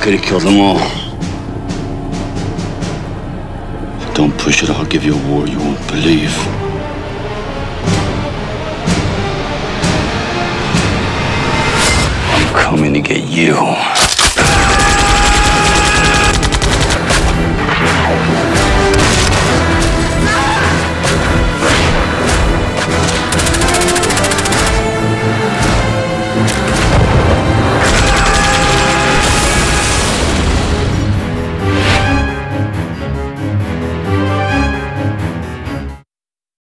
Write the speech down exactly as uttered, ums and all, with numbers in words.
could have killed them all. Don't push it, I'll give you a war you won't believe. I'm coming to get you.